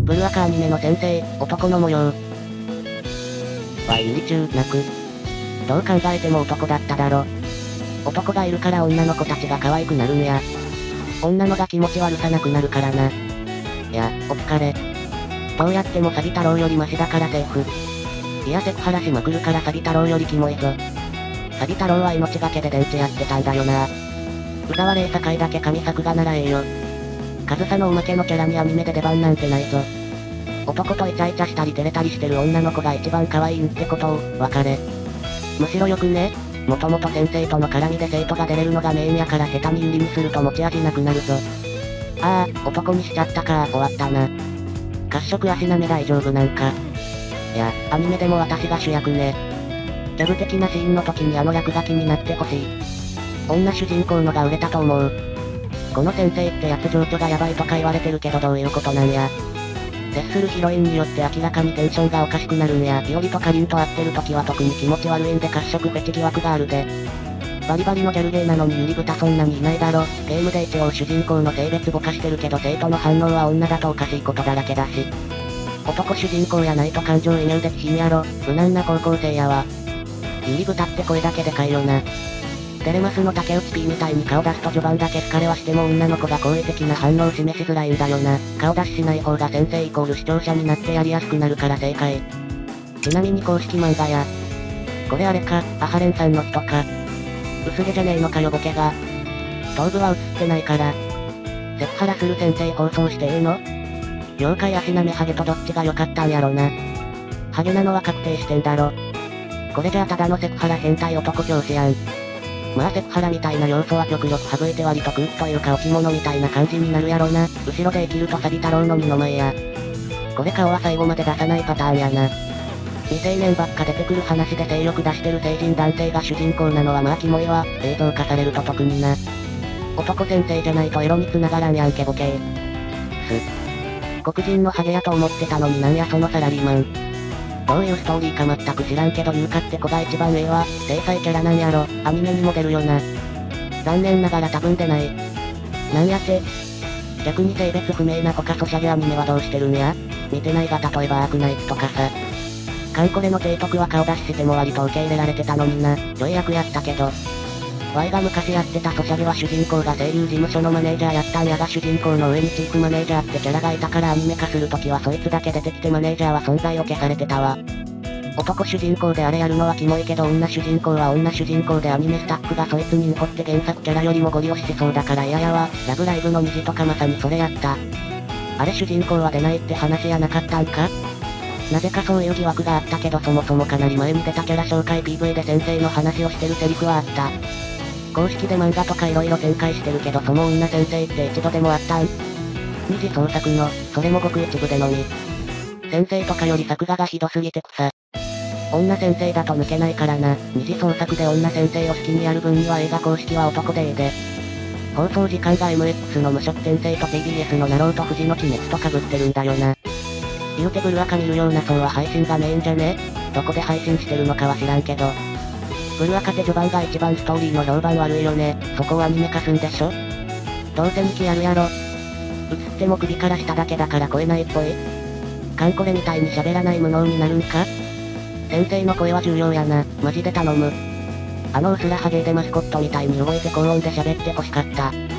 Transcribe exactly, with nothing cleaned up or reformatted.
ブルアカアニメの先生、男の模様。わい、ユリチュウ、泣く。どう考えても男だっただろ。男がいるから女の子たちが可愛くなるんや。女のが気持ち悪さなくなるからな。いや、お疲れ。どうやってもサビ太郎よりマシだからセーフ。いや、セクハラしまくるからサビ太郎よりキモいぞ。サビ太郎は命がけで電池やってたんだよな。宇沢レイ堺だけ神作がならええよ。カズサのおまけのキャラにアニメで出番なんてないぞ。男とイチャイチャしたり照れたりしてる女の子が一番可愛いんってことを、分かれ。むしろよくね。もともと先生との絡みで生徒が出れるのがメインやから下手に売りにすると持ち味なくなるぞ。ああ、男にしちゃったか、終わったな。褐色足なめ大丈夫なんか。いや、アニメでも私が主役ね。ギャグ的なシーンの時にあの役が気になってほしい。女主人公のが売れたと思う。この先生ってやつ情緒がやばいとか言われてるけどどういうことなんや。接するヒロインによって明らかにテンションがおかしくなるんや。ピオリとカリンと会ってる時は特に気持ち悪いんで褐色フェチ疑惑があるで。バリバリのギャルゲーなのにユリブタそんなにいないだろ。ゲームで一応主人公の性別ぼかしてるけど生徒の反応は女だとおかしいことだらけだし。男主人公やないと感情移入できひんやろ。無難な高校生やわ。ユリブタって声だけでかいよな。テレマスの竹内 P みたいに顔出すと序盤だけ好かれはしても女の子が好意的な反応を示しづらいんだよな。顔出ししない方が先生イコール視聴者になってやりやすくなるから正解。ちなみに公式漫画や。これあれか、アハレンさんの人か。薄毛じゃねえのかよボケが。頭部は映ってないから。セクハラする先生放送してええの？妖怪足なめハゲとどっちが良かったんやろな。ハゲなのは確定してんだろ。これじゃあただのセクハラ変態男教師やん。まあセクハラみたいな要素は極力省いて割と空気というか置物みたいな感じになるやろな。後ろで生きるとサビ太郎の二の前や。これ顔は最後まで出さないパターンやな。未成年ばっか出てくる話で性欲出してる成人男性が主人公なのはまあキモいわ。映像化されると特にな。男先生じゃないとエロに繋がらんやんけボケー。す。黒人のハゲやと思ってたのになんやそのサラリーマン。どういうストーリーか全く知らんけど優香って子が一番ええわ。天才キャラなんやろ。アニメにも出るよな。残念ながら多分出ない。なんやって。逆に性別不明な子かソシャゲアニメはどうしてるんや。見てないが例えばアークナイツとかさ。カンコレの提督は顔出ししても割と受け入れられてたのにな。ちょい役やったけど。ワイが昔やってたソシャゲは主人公が声優事務所のマネージャーやったんやが主人公の上にチーフマネージャーってキャラがいたからアニメ化するときはそいつだけ出てきてマネージャーは存在を消されてたわ。男主人公であれやるのはキモいけど女主人公は女主人公でアニメスタッフがそいつに怒って原作キャラよりもゴリ押ししそうだから嫌やわ。ラブライブの虹とかまさにそれやった。あれ主人公は出ないって話やなかったんか？なぜかそういう疑惑があったけどそもそもかなり前に出たキャラ紹介 ピーブイ で先生の話をしてるセリフはあった。公式で漫画とか色々展開してるけどその女先生って一度でもあったん？二次創作の、それもごく一部でのみ。先生とかより作画がひどすぎて草。女先生だと抜けないからな。二次創作で女先生を好きにやる分には映画公式は男でええで。放送時間が エムエックス の無職転生と ティービーエス のナローと富士の鬼滅と被ってるんだよな。言うてブルアカ見るような層は配信がメインじゃね？どこで配信してるのかは知らんけど。ブルアカって序盤が一番ストーリーの評判悪いよね。そこをアニメ化すんでしょ？どうせにきやるやろ。映っても首から下だけだから声ないっぽい。カンコレみたいに喋らない無能になるんか？先生の声は重要やな。マジで頼む。あのうすらハゲでマスコットみたいに動いて高音で喋って欲しかった。